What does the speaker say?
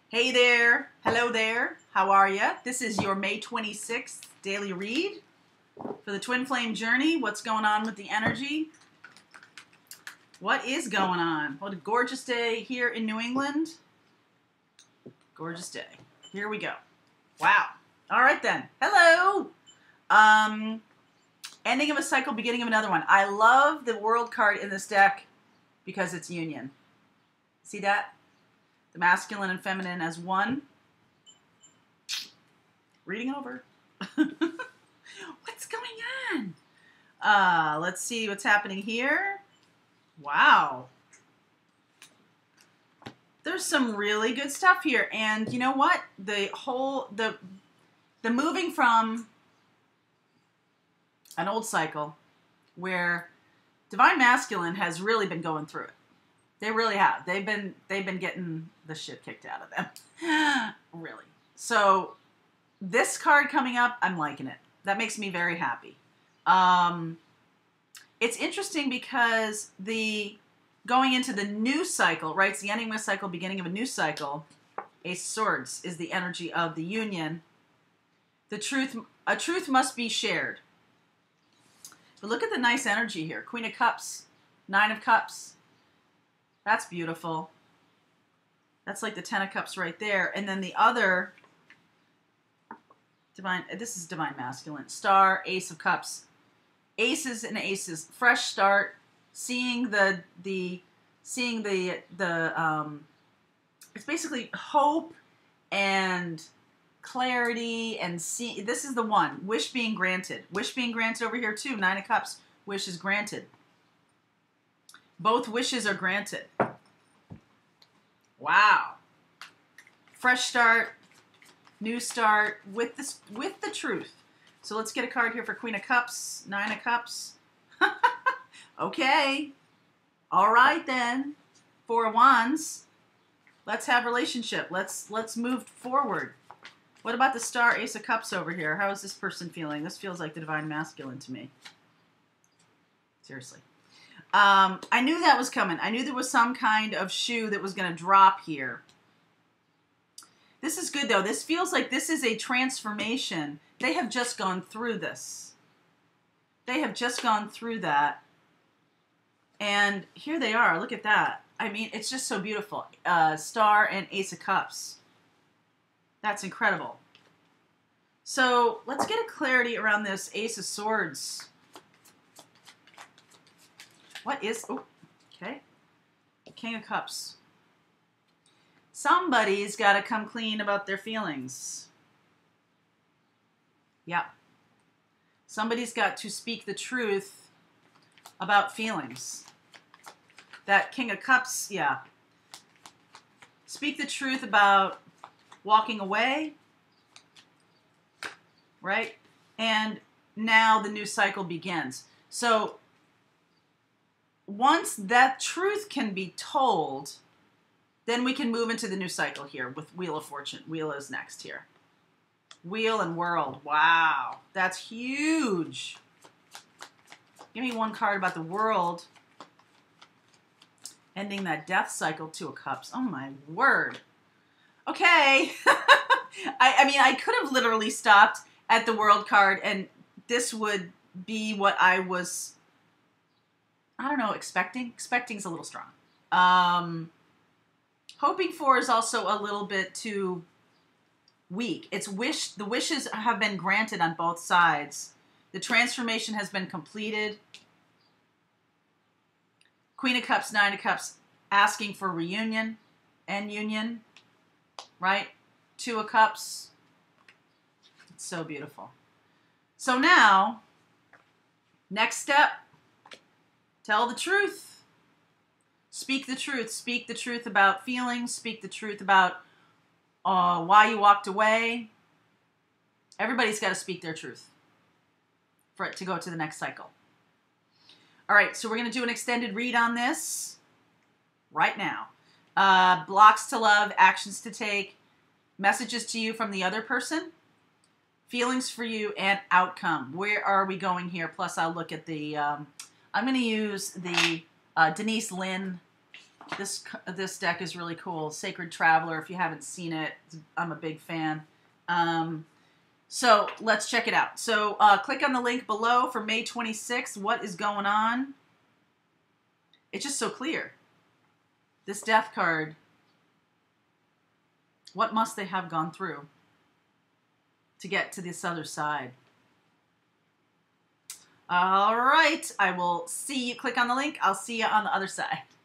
Hey there, hello there, how are ya? This is your May 26th daily read for the Twin Flame Journey. What's going on with the energy? What is going on? What a gorgeous day here in New England. Gorgeous day. Here we go. Wow. All right then. Hello. Ending of a cycle, beginning of another one. I love the World card in this deck because it's union. See that? The masculine and feminine as one. Reading over. What's going on? Let's see what's happening here. Wow. There's some really good stuff here. And you know what? The moving from an old cycle where Divine Masculine has really been going through it. They really have. They've been getting the shit kicked out of them. Really. So this card coming up, I'm liking it. That makes me very happy. It's interesting because going into the new cycle, right? It's the ending of a cycle, beginning of a new cycle. Ace of Swords is the energy of the union. A truth must be shared. But look at the nice energy here. Queen of Cups, Nine of Cups. That's beautiful. That's like the Ten of Cups right there. And then the other, this is Divine Masculine. Star, Ace of Cups. Aces and aces. Fresh start. Seeing it's basically hope and clarity and this is the one. Wish being granted. Wish being granted over here too. Nine of Cups. Wish is granted. Both wishes are granted. Wow. Fresh start, new start with the truth. So let's get a card here for Queen of Cups, Nine of Cups. Okay. All right then. Four of Wands. Let's have relationship. Let's move forward. What about the Star, Ace of Cups over here? How is this person feeling? This feels like the Divine Masculine to me. Seriously. I knew that was coming. I knew there was some kind of shoe that was going to drop here. This is good, though. This feels like this is a transformation. They have just gone through this. They have just gone through that. And here they are. Look at that. I mean, it's just so beautiful. Star and Ace of Cups. That's incredible. So let's get a clarity around this Ace of Swords. What is, oh, okay. King of Cups. Somebody's got to come clean about their feelings. Yep. Somebody's got to speak the truth about feelings. That King of Cups, yeah. Speak the truth about walking away. Right? And now the new cycle begins. So once that truth can be told, then we can move into the new cycle here with Wheel of Fortune. Wheel is next here. Wheel and World. Wow. That's huge. Give me one card about the World. Ending that death cycle, Two of Cups. Oh my word. Okay. I mean, I could have literally stopped at the World card and this would be what I was, I don't know, expecting. Expecting is a little strong. Hoping for is also a little bit too weak. It's the wishes have been granted on both sides. The transformation has been completed. Queen of Cups, Nine of Cups, asking for reunion and union, right? Two of Cups. It's so beautiful. So now, next step, tell the truth. Speak the truth. Speak the truth about feelings. Speak the truth about why you walked away. Everybody's got to speak their truth for it to go to the next cycle. All right, so we're going to do an extended read on this right now. Blocks to love, actions to take, messages to you from the other person, feelings for you, and outcome. Where are we going here? Plus, I'll look at the, I'm going to use the Denise Lynn This deck is really cool. Sacred Traveler. If you haven't seen it, I'm a big fan. So let's check it out. So click on the link below for May 26th. What is going on? It's just so clear. This Death card. What must they have gone through to get to this other side? All right. I will see you. Click on the link. I'll see you on the other side.